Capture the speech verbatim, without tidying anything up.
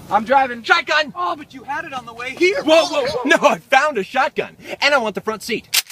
I'm driving. Shotgun! Oh, but you had it on the way here. Whoa, whoa, no, I found a shotgun. And I want the front seat.